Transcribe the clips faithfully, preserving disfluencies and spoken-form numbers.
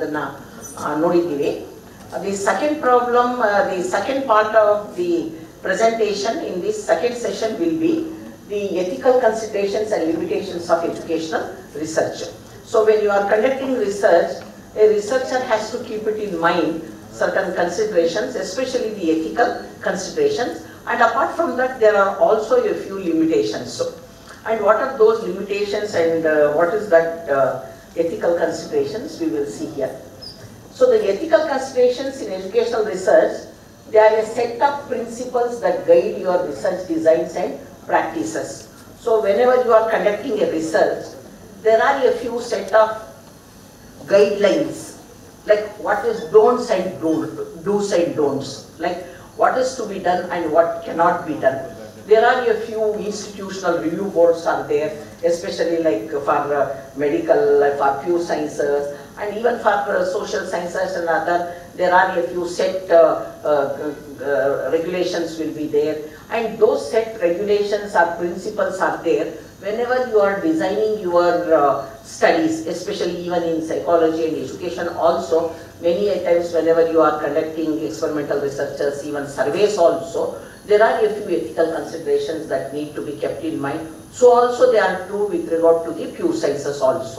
ಅನ್ನೋದನ್ನ ನೋಡಿದ್ದೀವಿ. The second problem, uh, the second part of the presentation in this second session will be the ethical considerations and limitations of educational research. So when you are conducting research, a researcher has to keep it in mind certain considerations, especially the ethical considerations, and apart from that there are also a few limitations. So, and what are those limitations and uh, what is that uh, ethical considerations, we will see here. So the ethical considerations in educational research, they are a set of principles that guide your research designs and practices. So whenever you are conducting a research, there are a few set of guidelines, like what is don'ts and don't, do's and don'ts, like what is to be done and what cannot be done. There are a few institutional review boards are there, especially like for uh, medical, like for few sciences, and even for uh, social sciences and other, there are a few set uh, uh, uh, regulations will be there, and those set regulations or principles are there whenever you are designing your uh, studies, especially even in psychology and education also. Many times whenever you are conducting experimental researches, even surveys also, there are a few ethical considerations that need to be kept in mind. So also they are true with regard to the few sciences also.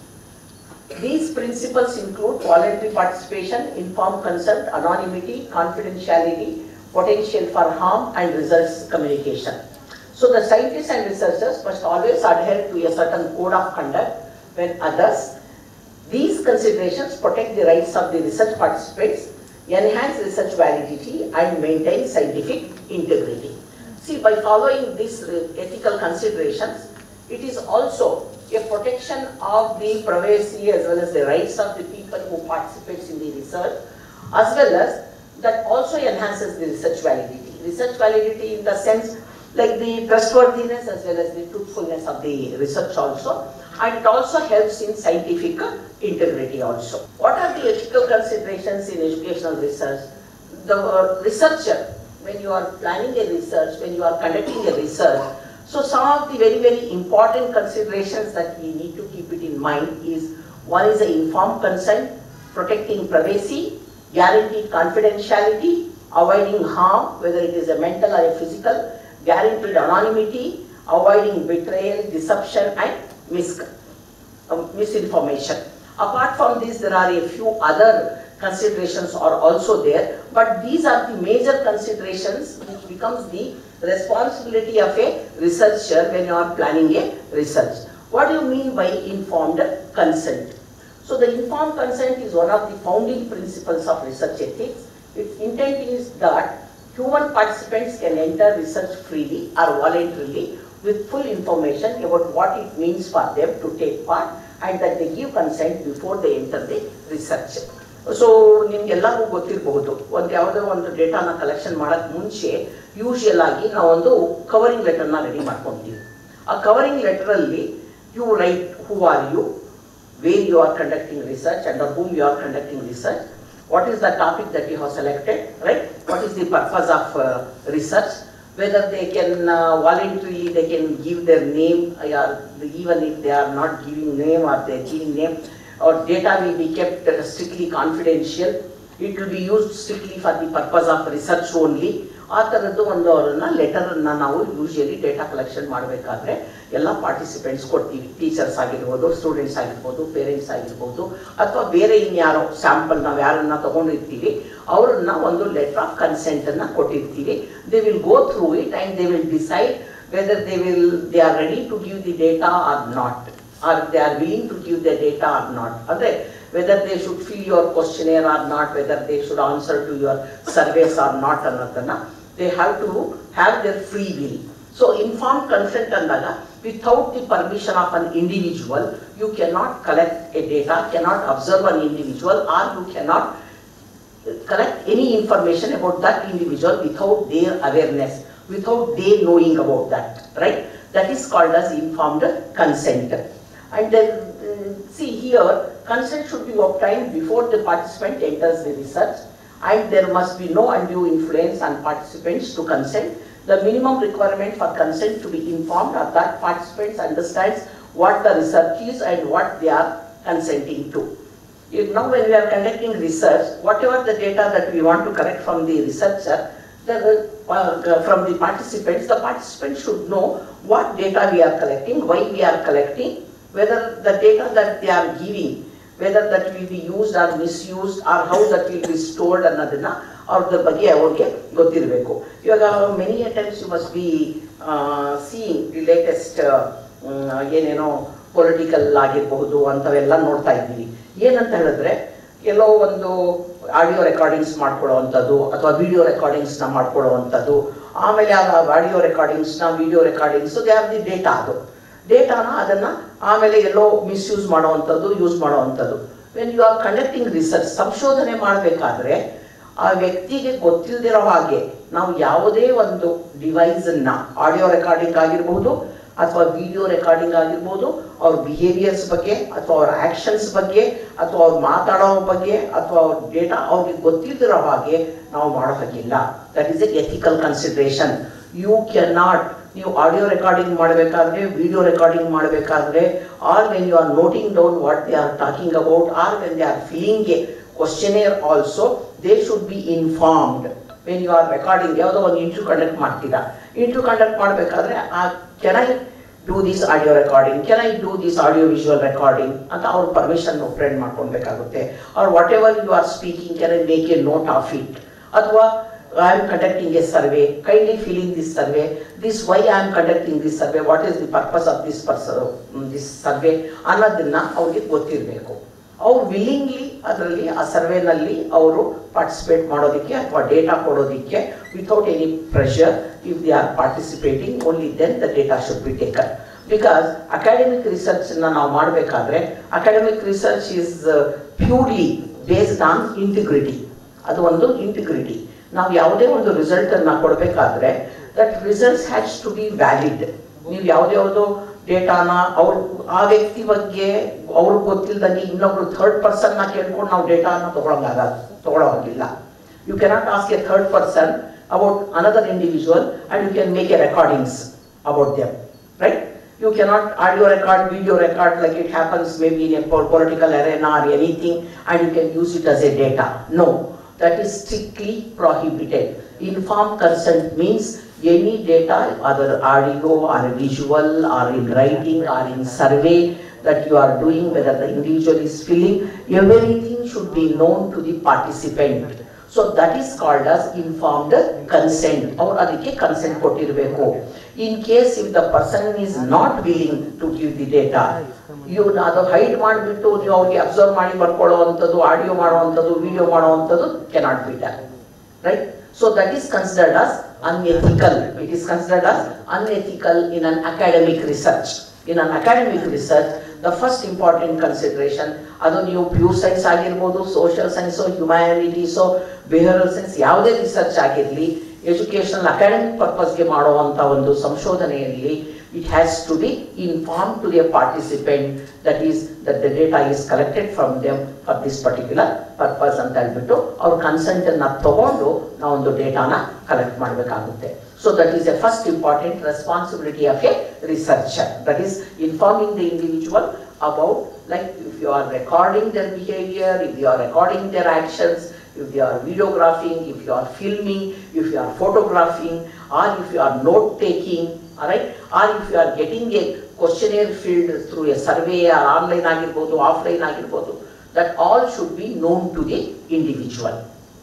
These principles include voluntary participation, informed consent, anonymity, confidentiality, potential for harm, and results communication. So the scientists and researchers must always adhere to a certain code of conduct when others. These considerations protect the rights of the research participants, enhance research validity, and maintain scientific integrity. See, by following these ethical considerations, it is also a protection of the privacy as well as the rights of the people who participate in the research, as well as that also enhances the research validity. Research validity in the sense like the trustworthiness as well as the truthfulness of the research also, and it also helps in scientific integrity also. What are the ethical considerations in educational research? The uh, researcher, when you are planning a research, when you are conducting a research, so some of the very very important considerations that we need to keep it in mind is, one is the informed consent, protecting privacy, guaranteed confidentiality, avoiding harm, whether it is a mental or a physical, guaranteed anonymity, avoiding betrayal, deception, and mis uh, misinformation. Apart from this, there are a few other considerations are also there, but these are the major considerations which becomes the responsibility of a researcher when you are planning a research. What do you mean by informed consent? So the informed consent is one of the founding principles of research ethics. Its intent is that human participants can enter research freely or voluntarily with full information about what it means for them to take part, and that they give consent before they enter the research. So ನಿಮ್ಗೆಲ್ಲರಿಗೂ ಗೊತ್ತಿರಬಹುದು, ಒಂದು ಯಾವುದೋ ಒಂದು ಡೇಟಾನ collection ಮಾಡೋಕ್ಕೆ ಮುಂಚೆ usual ಆಗಿ ನಾವೊಂದು covering ಲೆಟರ್ನ ready ಮಾಡ್ಕೊತೀವಿ. ಆ ಕವರಿಂಗ್ ಲೆಟರಲ್ಲಿ you write who are you, where you are conducting research, under whom you are conducting research, what is the topic that you have selected, right? What is the purpose of uh, research? Whether they can uh, voluntarily they can give their name, or even if they are not giving name or they are giving name, or data will be kept uh, strictly confidential. It will be used strictly for the purpose of research only. ಆ ಥರದ್ದು ಒಂದು ಅವರನ್ನ ಲೆಟರನ್ನು ನಾವು usually data collection ಮಾಡಬೇಕಾದ್ರೆ ಎಲ್ಲ participants ಕೊಡ್ತೀವಿ. Teachers ಆಗಿರ್ಬೋದು, students ಆಗಿರ್ಬೋದು, ಪೇರೆಂಟ್ಸ್ ಆಗಿರ್ಬೋದು, ಅಥವಾ ಬೇರೆ ಇನ್ಯಾರೋ ಸ್ಯಾಂಪಲ್ ನಾವು ಯಾರನ್ನ ತಗೊಂಡಿರ್ತೀವಿ ಅವರನ್ನ ಒಂದು ಲೆಟರ್ ಆಫ್ ಕನ್ಸೆಂಟನ್ನು ಕೊಟ್ಟಿರ್ತೀವಿ. They will go through it and they will decide whether they will they are ready to give the data or not, or they are willing to give the data or not. ಅಂದರೆ whether they should fill your questionnaire or not, whether they should answer to your surveys or not ಅನ್ನೋದನ್ನ they have to have their free will. So informed consent annaga, without the permission of an individual, you cannot collect a data, cannot observe an individual, or you cannot collect any information about that individual without their awareness, without they knowing about that, right? That is called as informed consent. And then uh, see here, consent should be obtained before the participant enters the research, and there must be no undue influence on participants to consent. The minimum requirement for consent to be informed are that participants understands what the research is and what they are consenting to. If now when we are conducting research, whatever the data that we want to collect from the researcher, the, uh, from the participants, the participants should know what data we are collecting, why we are collecting, whether the data that they are giving, whether that will be used or misused, or how that will be stored ಅನ್ನೋದನ್ನ ಅವ್ರದ್ರ ಬಗ್ಗೆ ಅವ್ರಿಗೆ ಗೊತ್ತಿರಬೇಕು. ಇವಾಗ many a times you must be uh, seeing the latest uh, ಏನೇನೋ political ಆಗಿರಬಹುದು ಅಂತವೆಲ್ಲ ನೋಡ್ತಾ ಇದ್ದೀವಿ. ಏನಂತ ಹೇಳಿದ್ರೆ ಎಲ್ಲೋ ಒಂದು ಆಡಿಯೋ ರೆಕಾರ್ಡಿಂಗ್ಸ್ ಮಾಡ್ಕೊಳ್ಳೋವಂಥದ್ದು ಅಥವಾ ವಿಡಿಯೋ ರೆಕಾರ್ಡಿಂಗ್ಸ್ನ ಮಾಡ್ಕೊಳ್ಳೋವಂಥದ್ದು, ಆಮೇಲೆ ಆ ಆಡಿಯೋ ರೆಕಾರ್ಡಿಂಗ್ಸ್ನ video recordings they are the data, ಅದು ಡೇಟಾನ ಅದನ್ನು ಆಮೇಲೆ ಎಲ್ಲೋ ಮಿಸ್ಯೂಸ್ ಮಾಡೋವಂಥದ್ದು, ಯೂಸ್ ಮಾಡೋವಂಥದ್ದು. When you are conducting research, ಸಂಶೋಧನೆ ಮಾಡಬೇಕಾದ್ರೆ ಆ ವ್ಯಕ್ತಿಗೆ ಗೊತ್ತಿಲ್ಲದಿರೋ ಹಾಗೆ ನಾವು ಯಾವುದೇ ಒಂದು ಡಿವೈಸನ್ನು, ಆಡಿಯೋ ರೆಕಾರ್ಡಿಂಗ್ ಆಗಿರ್ಬೋದು ಅಥವಾ ವಿಡಿಯೋ ರೆಕಾರ್ಡಿಂಗ್ ಆಗಿರ್ಬೋದು, ಅವ್ರ ಬಿಹೇವಿಯರ್ಸ್ ಬಗ್ಗೆ ಅಥವಾ ಅವ್ರ ಆ್ಯಕ್ಷನ್ಸ್ ಬಗ್ಗೆ ಅಥವಾ ಅವ್ರು ಮಾತಾಡೋ ಬಗ್ಗೆ ಅಥವಾ ಅವ್ರ ಡೇಟಾ ಅವ್ರಿಗೆ ಗೊತ್ತಿಲ್ಲದಿರೋ ಹಾಗೆ ನಾವು ಮಾಡೋ ಹಾಗಿಲ್ಲ. That is a ethical consideration. You can not, ನೀವು ಆಡಿಯೋ ರೆಕಾರ್ಡಿಂಗ್ ಮಾಡಬೇಕಾದ್ರೆ, ವಿಡಿಯೋ ರೆಕಾರ್ಡಿಂಗ್ ಮಾಡಬೇಕಾದ್ರೆ, or when you are noting down what they are talking about, or when they are filling a questionnaire also, they should be informed. When you are recording, ಯಾವುದೋ ಒಂದು interview conduct ಮಾಡ್ತೀರಾ, interview conduct ಮಾಡಬೇಕಾದ್ರೆ ಆ can I do this audio recording, can I do this audio visual recording ಅಂತ ಅವ್ರ permission friend ಮಾಡ್ಕೊಳ್ಬೇಕಾಗುತ್ತೆ. Or whatever you are speaking, can I make a note of it, ಅಥವಾ I am conducting a survey, kindly fill in this survey, this why I am conducting this survey, what is the purpose of this person, this survey ಅನ್ನೋದನ್ನ ಅವ್ರಿಗೆ ಗೊತ್ತಿರಬೇಕು. ಅವ್ರು willingly ಅದರಲ್ಲಿ ಆ ಸರ್ವೆನಲ್ಲಿ ಅವರು participate ಮಾಡೋದಕ್ಕೆ ಅಥವಾ ಡೇಟಾ ಕೊಡೋದಕ್ಕೆ without any pressure, if they are participating, only then the data should be taken. Because academic ರಿಸರ್ಚನ್ನ ನಾವು ಮಾಡಬೇಕಾದ್ರೆ, academic research is purely based on integrity. ಅದು ಒಂದು ಇಂಟಿಗ್ರಿಟಿ. ನಾವು ಯಾವುದೇ ಒಂದು ರಿಸಲ್ಟನ್ನು ಕೊಡಬೇಕಾದ್ರೆ that results has to be valid. ನೀವು ಯಾವುದೇ ಯಾವುದೋ ಡೇಟಾನ ಅವ್ರು ಆ ವ್ಯಕ್ತಿ ಬಗ್ಗೆ ಅವ್ರಿಗೆ ಗೊತ್ತಿಲ್ಲದಂಗೆ ಇನ್ನೊಬ್ರು ಥರ್ಡ್ ಪರ್ಸನ್ನ ಕೇಳ್ಕೊಂಡು ನಾವು ಡೇಟಾನ ತೊಗೊಳಂಗಾಗ ತೊಗೊಳ್ಳೋ ಹಾಗಿಲ್ಲ. You cannot ask a third person about another individual and you can make a recordings about them, right? You cannot audio record, video record like it happens maybe in a political arena or anything, and you can use it as a data. No, that is strictly prohibited. Informed consent means any data, either audio or visual or in writing or in survey that you are doing, whether the individual is filling, everything should be known to the participant. So that is called as informed consent. Or adike consent kotirbeku. In case if the person is not willing to give the data, you adu hide madibittu ನೀವು ಅವರಿಗೆ observe ಮಾಡಿ ಬರ್ಕೊಳ್ಳುವಂಥದ್ದು, audio ಮಾಡುವಂಥದ್ದು, video ಮಾಡುವಂಥದ್ದು cannot be done, right? So that is considered as unethical. It is considered as unethical in an academic research. In an academic research, the first important consideration, adu ನೀವು pure science ಆಗಿರ್ಬೋದು, social ಸೈನ್ಸೋ, ಹ್ಯುಮ್ಯಾನಿಟೀಸೋ, behavioural science, ಯಾವುದೇ research ಆಗಿರಲಿ, educational academic ಪರ್ಪಸ್ಗೆ ಮಾಡುವಂಥ ಒಂದು ಸಂಶೋಧನೆಯಲ್ಲಿ it has to be informed to the participant, that is that the data is collected from them for this particular purpose ಅಂತ ಹೇಳ್ಬಿಟ್ಟು ಅವ್ರ ಕನ್ಸೆಂಟ್ ಅನ್ನ ತಗೊಂಡು ನಾವು ಒಂದು ಡೇಟಾನ ಕಲೆಕ್ಟ್ ಮಾಡಬೇಕಾಗುತ್ತೆ. So that is a first important responsibility of a researcher, that is informing the individual about, like if you are recording their behavior, if you are recording their actions, if you are videographing, if you are filming, if you are photographing, or if you are note taking, all right, or if you are getting a questionnaire filled through a survey or online agirbodu, offline agirbodu, that all should be known to the individual.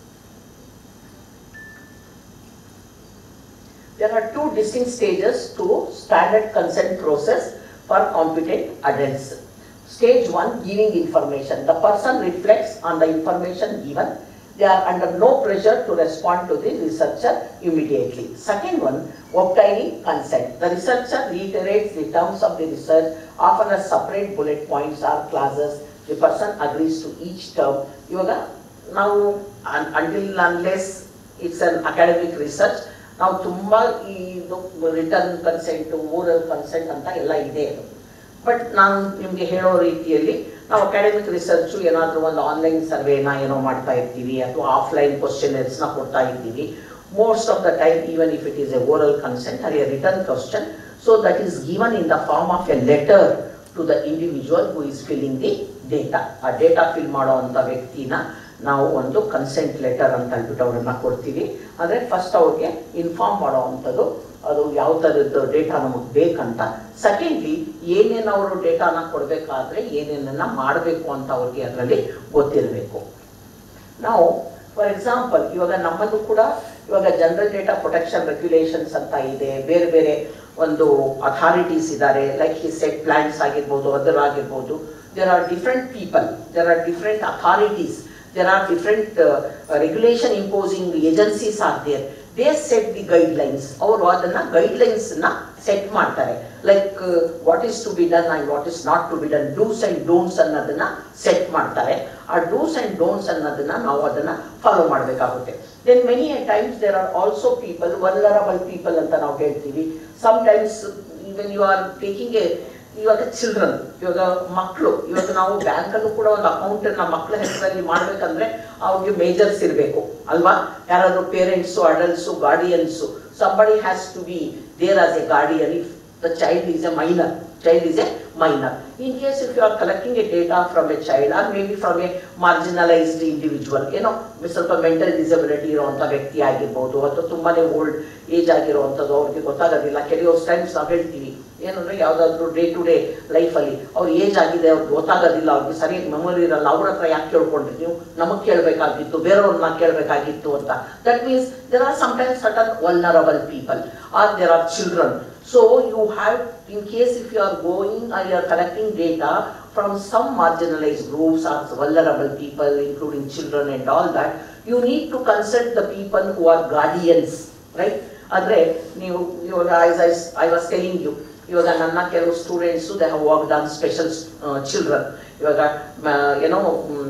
There are two distinct stages to standard consent process for competent adults. Stage one, giving information. The person reflects on the information given. They are under no pressure to respond to the researcher immediately. Second one, obtaining consent. The researcher reiterates the terms of the research, often as separate bullet points or clauses. The person agrees to each term. Yoga, now until unless it's an academic research, now tumba written consent, oral consent anta ella ide. But ನಾನು ನಿಮಗೆ ಹೇಳೋ ರೀತಿಯಲ್ಲಿ ನಾವು academic research ಏನಾದರೂ ಒಂದು online ಸರ್ವೇನ ಏನೋ ಮಾಡ್ತಾ ಇರ್ತೀವಿ ಅಥವಾ ಆಫ್ಲೈನ್ ಕ್ವಶನೇರ್ಸ್ನ ಕೊಡ್ತಾ ಇರ್ತೀವಿ. Most of the time, even if it is a oral consent or a written question, so that is given in the form of a letter to the individual who is filling the data, ಆ data fill ಮಾಡೋ ಅಂಥ ವ್ಯಕ್ತಿನ ನಾವು ಒಂದು consent letter ಅಂತ ಹೇಳ್ಬಿಟ್ಟು ಅವ್ರನ್ನ ಕೊಡ್ತೀವಿ. ಅಂದರೆ ಫಸ್ಟ್ ಅವ್ರಿಗೆ ಇನ್ಫಾರ್ಮ್ ಮಾಡೋ ಅಂಥದ್ದು ಅದು ಯಾವ ಥರದ್ದು ಡೇಟಾ ನಮಗೆ ಬೇಕಂತ. ಸೆಕೆಂಡ್ಲಿ ಏನೇನು ಅವರು ಡೇಟಾನ ಕೊಡಬೇಕಾದ್ರೆ ಏನೇನನ್ನ ಮಾಡಬೇಕು ಅಂತ ಅವ್ರಿಗೆ ಅದರಲ್ಲಿ ಗೊತ್ತಿರಬೇಕು. ನಾವು ಫಾರ್ ಎಕ್ಸಾಂಪಲ್ ಇವಾಗ ನಮ್ಮದು ಕೂಡ ಇವಾಗ ಜನರಲ್ ಡೇಟಾ ಪ್ರೊಟೆಕ್ಷನ್ ರೆಗ್ಯುಲೇಷನ್ಸ್ ಅಂತ ಇದೆ, ಬೇರೆ ಬೇರೆ ಒಂದು ಅಥಾರಿಟೀಸ್ ಇದ್ದಾರೆ, ಲೈಕ್ ಹಿ ಸೆಟ್ ಪ್ಲಾನ್ಸ್ ಆಗಿರ್ಬೋದು, ಅದರ್ ಆಗಿರ್ಬೋದು. There are different people, there are different authorities, there are different uh, regulation imposing agencies are there. They set the guidelines. ಅವರು ಅದನ್ನ guidelines ನ set ಮಾಡ್ತಾರೆ. Like uh, what is to be done and what is not to be done, do's and don'ts ಅನ್ನೋದನ್ನ set ಮಾಡ್ತಾರೆ. ಆ do's and don'ts ಅನ್ನೋದನ್ನ ನಾವು ಅದನ್ನ follow ಮಾಡಬೇಕಾಗುತ್ತೆ. Then many a times there are also people, vulnerable people ಅಂತ ನಾವು ಹೇಳ್ತೀವಿ. Sometimes when you are taking a ಇವಾಗ ಚಿಲ್ಡ್ರನ್, ಇವಾಗ ಮಕ್ಕಳು, ಇವಾಗ ನಾವು ಬ್ಯಾಂಕಲ್ಲೂ ಕೂಡ ಒಂದು ಅಕೌಂಟ್ ನಮ್ಮ ಮಕ್ಕಳ ಹೆಸರಲ್ಲಿ ಮಾಡ್ಬೇಕಂದ್ರೆ ಅವ್ರಿಗೆ ಮೇಜರ್ಸ್ ಇರಬೇಕು ಅಲ್ವಾ, ಯಾರಾದ್ರೂ parents, adults, guardians. somebody has to be there as a guardian if the child is a minor. Child is a minor. In case if you are collecting a data from a child or maybe from a marginalized individual, ಏನೋ ಸ್ವಲ್ಪ mental disability ಇರುವಂಥ ವ್ಯಕ್ತಿ ಆಗಿರ್ಬೋದು, ಅಥವಾ ತುಂಬಾನೇ old age ಆಗಿರುವಂಥದ್ದು, ಅವ್ರಿಗೆ ಗೊತ್ತಾಗೋದಿಲ್ಲ. ಕೆಲವು ಟೈಮ್ಸ್ ನಾವು ಹೇಳ್ತೀವಿ ಏನಂದ್ರೆ ಯಾವುದಾದ್ರೂ ಡೇ ಟು ಡೇ ಲೈಫಲ್ಲಿ ಅವ್ರ ಏಜ್ ಆಗಿದೆ, ಅವ್ರಿಗೆ ಗೊತ್ತಾಗೋದಿಲ್ಲ, ಅವ್ರಿಗೆ ಸರಿಯಾಗಿ ಮೆಮೊರಿ ಇರಲ್ಲ, ಅವ್ರ ಹತ್ರ ಯಾಕೆ ಕೇಳ್ಕೊಂಡ್ರಿ ನೀವು, ನಮಗೆ ಕೇಳಬೇಕಾಗಿತ್ತು, ಬೇರೆಯವ್ರನ್ನ ಕೇಳಬೇಕಾಗಿತ್ತು ಅಂತ. That means there are sometimes certain vulnerable people or there are children. So you have, in case if you are going or you are collecting data from some marginalized groups or vulnerable people, including children and all that, you need to consult the people who are guardians, right? Andre ನೀವು ಇವಾಗ as I, I was telling you, ಇವಾಗ ನನ್ನ ಕೆಲವು students they have worked on special children, ಇವಾಗ ಏನೋ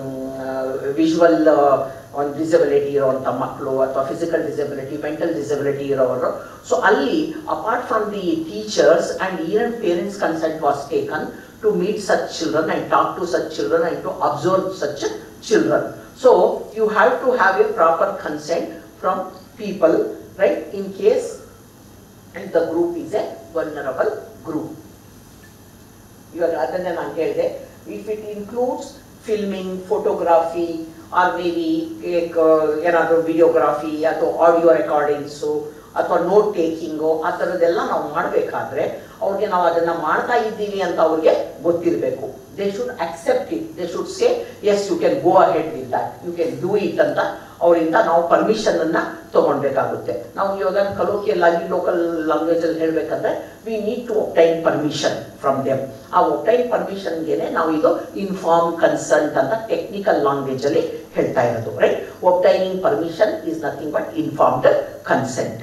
visual ಒಂದು disability ಇರೋವಂಥ ಮಕ್ಕಳು ಅಥವಾ ಫಿಸಿಕಲ್ ಡಿಸಬಿಲಿಟಿ, ಮೆಂಟಲ್ ಡಿಸಬಿಲಿಟಿ ಇರೋವರು. ಸೊ ಅಲ್ಲಿ apart from the teachers and even parents consent was taken to meet such children and talk to such children and to observe such children. So you have to have a proper consent from people, right, in case and the group is a vulnerable group. ಇವಾಗ ಅದನ್ನೇ ನಾನು ಹೇಳಿದೆ, if it includes filming, photography or maybe ಏನಾದರೂ videography ಅಥವಾ audio recordings ಅಥವಾ note taking ಆ ಥರದ್ದೆಲ್ಲ ನಾವು ಮಾಡಬೇಕಾದ್ರೆ ಅವ್ರಿಗೆ ನಾವು ಅದನ್ನು ಮಾಡ್ತಾ ಇದ್ದೀವಿ ಅಂತ ಅವ್ರಿಗೆ ಗೊತ್ತಿರಬೇಕು. They should accept it, they should say yes you can go ahead with that, you can do it ಅಂತ ಅವರಿಂದ ನಾವು ಪರ್ಮಿಷನ್ ಅನ್ನ ತಗೊಳ್ಬೇಕಾಗುತ್ತೆ. ನಾವು ಇವಾಗ ಕಲೋಕಿಯಲ್ ಆಗಿ ಲೋಕಲ್ ಲ್ಯಾಂಗ್ವೇಜ್ ಅಲ್ಲಿ ಹೇಳ್ಬೇಕಂದ್ರೆ we need to obtain permission from them. ಆ ಒಬ್ಟೈನ್ ಪರ್ಮಿಷನ್ಗೆನೆ ನಾವು ಇದು ಇನ್ಫಾರ್ಮ್ ಕನ್ಸಲ್ಟ್ ಅಂತ ಟೆಕ್ನಿಕಲ್ ಲ್ಯಾಂಗ್ವೇಜ್ ಅಲ್ಲಿ ಹೇಳ್ತಾ ಇರೋದು, right. Obtaining permission is nothing but informed consent.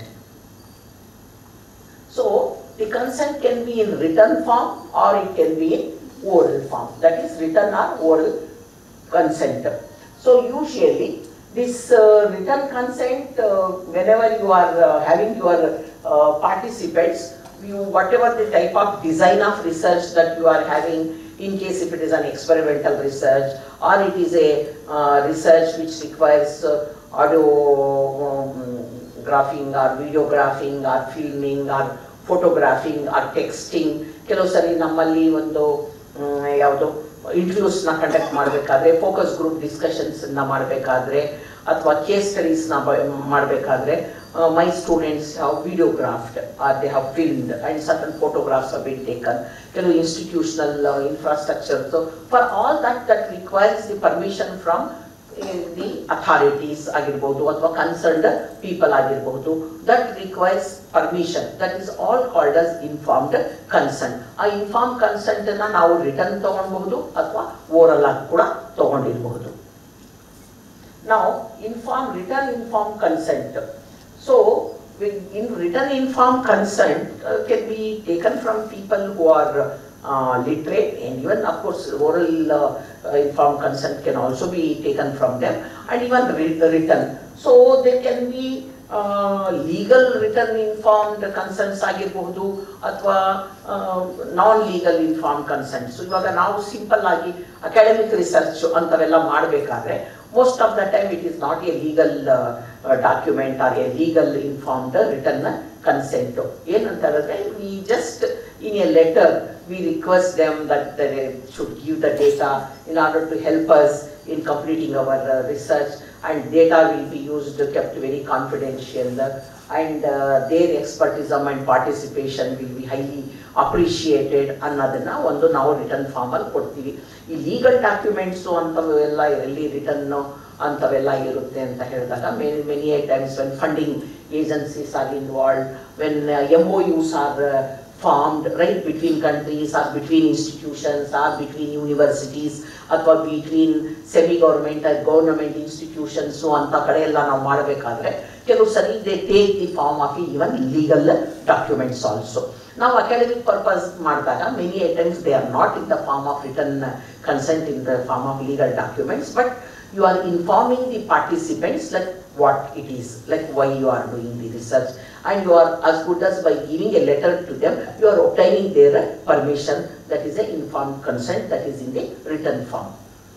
So the consent can be in written form or it can be in oral form, that is written or oral consent. So usually this uh, written consent, uh, whenever you are uh, having your uh, participants, you whatever the type of design of research that you are having, in case if it is an experimental research or it is a uh, research which requires uh, audio um, graphing or videographing or filming or photographing or texting. ಕೆಲವು ಸರಿ ನಮ್ಮಲ್ಲಿ ಒಂದು ಯಾವುದು ಇಂಟರ್ವ್ಯೂಸ್ನ conduct ಮಾಡಬೇಕಾದ್ರೆ, focus group ಡಿಸ್ಕಷನ್ಸನ್ನ ಮಾಡಬೇಕಾದ್ರೆ ಅಥವಾ ಕೇಸ್ ಸ್ಟಡೀಸ್ನ ಮಾಡಬೇಕಾದ್ರೆ my students have videographed or they have filmed and certain photographs have been taken. ಕೆಲವು institutional infrastructures, for all that that requires the permission from the authorities ಆಗಿರ್ಬೋದು ಅಥವಾ ಕನ್ಸರ್ನ್ಡ್ ಪೀಪಲ್ ಆಗಿರ್ಬೋದು, that requires permission. That is all called as informed consent. ಆ inform consent ಅನ್ನ ನಾವು return ತಗೊಳ್ಬಹುದು ಅಥವಾ oral ಆಗಿ ಕೂಡ ತಗೊಂಡಿರಬಹುದು. ನಾವು informed written informed consent. So in written informed consent uh, can be taken from people who are uh, literate, and even of course oral uh, uh, informed consent can also be taken from them, and even written. So there can be uh, legal written informed consents ಆಗಿರಬಹುದು ಅಥವಾ non legal informed consent. So ಇವಾಗ ನಾವು simple ಆಗಿ academic research ಅಂತವೆಲ್ಲ ಮಾಡಬೇಕಾದ್ರೆ most of the time it is not a legal uh, uh, document or a legal informed uh, written uh, consent. ಏನಂತ ಹೇಳಿದ್ರೆ we just in a letter we request them that they should give the data in order to help us in completing our uh, research, and data will be used, kept very confidential, and uh, their expertism and participation will be highly appreciated ಅನ್ನೋದನ್ನ ಒಂದು ನಾವು return ಫಾರ್ಮಲ್ಲಿ ಕೊಡ್ತೀವಿ. ಈ legal documents ಅಂಥವೆಲ್ಲ ಎಲ್ಲಿ return ಅಂಥವೆಲ್ಲ ಇರುತ್ತೆ ಅಂತ ಹೇಳಿದಾಗ many many times when funding agencies are involved, when MOUs are formed, right, between countries or between institutions or between universities ಅಥವಾ between semi-government and government institutions ಅಂತ ಕಡೆ ಎಲ್ಲ ನಾವು ಮಾಡಬೇಕಾದ್ರೆ ಕೆಲವು ಸರಿ they take the form of even legal documents also. ನಾವು academic purpose ಮಾಡಿದಾಗ many times they are not in the form of written consent, in the form of legal documents, but you are informing the participants like what it is, like why you are doing the research, and you are as good as by giving a letter to them, you are obtaining their permission, that is an informed consent, that is in the written form.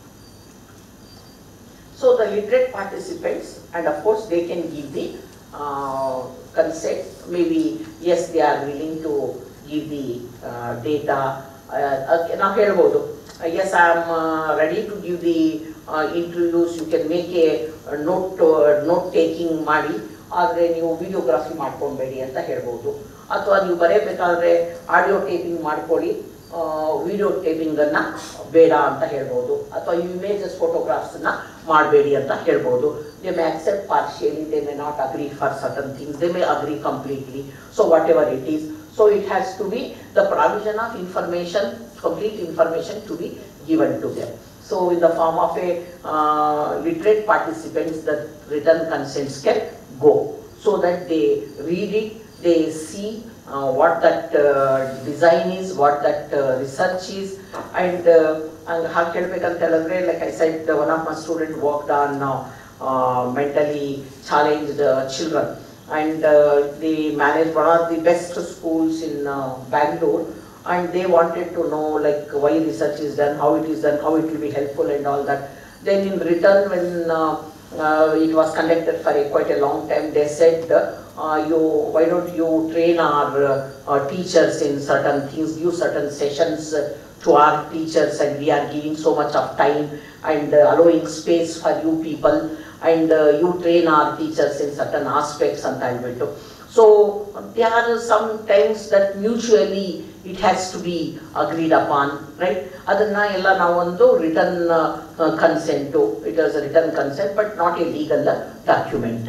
So the literate participants, and of course they can give the uh, consent, maybe yes they are willing to give the uh, data, now helbodu, yes I am uh, ready to give the uh, interviews, you can make a, a note uh, note taking ಮಾಡಿ, ಆದರೆ ನೀವು videography ಮಾಡ್ಕೊಬೇಡಿ ಅಂತ ಹೇಳ್ಬೋದು. ಅಥವಾ ನೀವು ಬರೆಯಬೇಕಾದ್ರೆ audio taping ಮಾಡ್ಕೊಳ್ಳಿ, video ಟೇಪಿಂಗನ್ನು ಬೇಡ ಅಂತ ಹೇಳ್ಬೋದು. ಅಥವಾ ಇಮೇಜಸ್ ಫೋಟೋಗ್ರಾಫ್ಸನ್ನು ಮಾಡಬೇಡಿ ಅಂತ ಹೇಳ್ಬೋದು. They may accept partially, they may not agree for certain things, they may agree completely. So whatever it is, so it has to be the provision of information, complete information to be given to them. So in the form of a uh, literate participants, the written consents can go, so that they read it, they see uh, what that uh, design is, what that uh, research is, and how helpekanta heladre, like I said, one of my students worked on uh, uh, mentally challenged uh, children, and uh, they managed one of the best schools in uh, Bangalore, and they wanted to know like why research is done, how it is done, how it will be helpful and all that. Then in return, when uh, uh, it was conducted for a quite a long time, they said uh, you why don't you train our uh, uh, teachers in certain things, give certain sessions uh, to our teachers, and we are giving so much of time and uh, allowing space for you people, and uh, you train our teachers in certain aspects and all. So there are some times that mutually it has to be agreed upon, right? Adanna ella now ಒಂದು written uh, consent, it is a written consent but not a legal uh, document.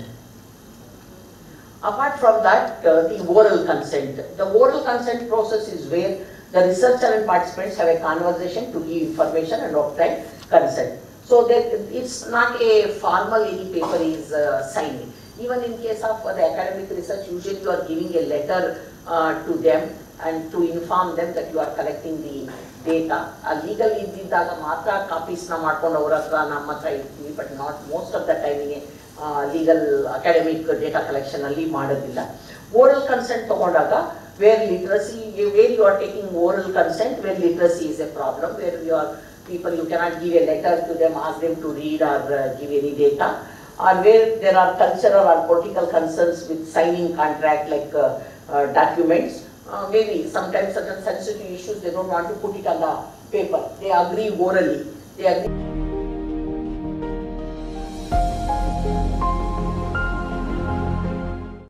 Apart from that, uh, the oral consent. The oral consent process is where the researcher and participants have a conversation to give information and obtain consent. So that it's not a formal any paper is uh, signed. Even in case of uh, the academic research, usually you are giving a letter uh, to them and to inform them that you are collecting the data. A legal ಇದ್ದಿದ್ದಾಗ ಮಾತ್ರ ಕಾಪೀಸ್ನ ಮಾಡ್ಕೊಂಡು ಅವ್ರ ಹತ್ರ ನಮ್ಮ ಹತ್ರ ಇರ್ತೀವಿ, but not most of the ಟೈಮಿಗೆ ಲೀಗಲ್ ಅಕಾಡೆಮಿಕ್ ಡೇಟಾ ಕಲೆಕ್ಷನ್ ಅಲ್ಲಿ ಮಾಡೋದಿಲ್ಲ. ಓರಲ್ ಕನ್ಸೆಂಟ್ ತಗೊಂಡಾಗ where literacy, where you are taking oral consent, where literacy is a problem, where you are people you cannot give a letter to them, ask them to read or uh, give any data, or where there are cultural or political concerns with signing contract like uh, uh, documents, uh, maybe sometimes certain sensitive issues they don't want to put it on the paper, they agree orally, they agree